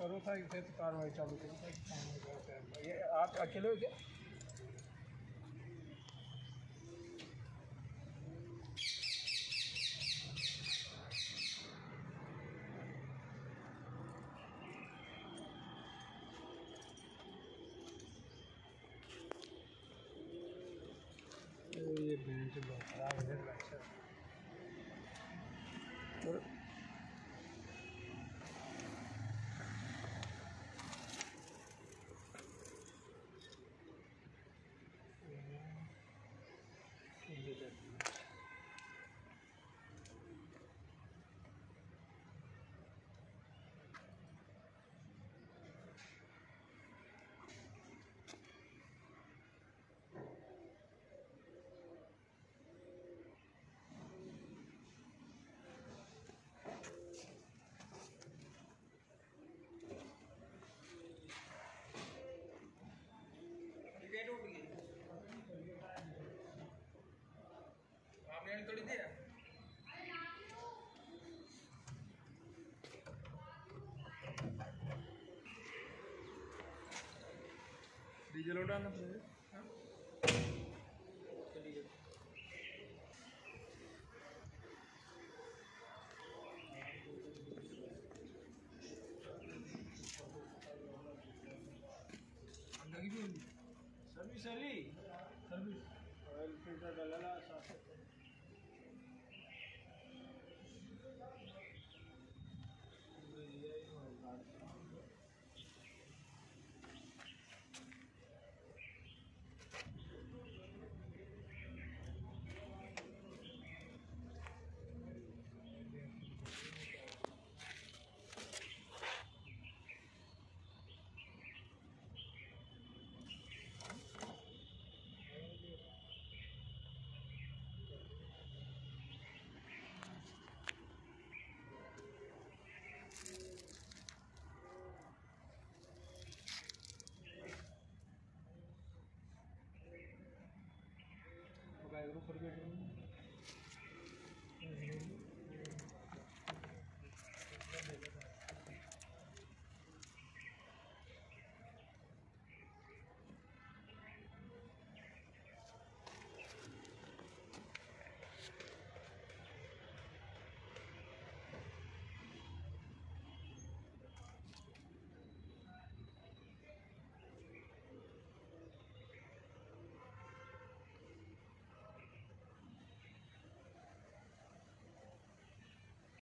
करो था इसे तो कार्रवाई चालू करो था कि काम हो गया। ये आप अकेले हो क्या? ये बेंच बहुत खराब है। आपने थोड़ी दिया डीजल उड़ाना diesel service service oil filter डाला साथ ग्रुप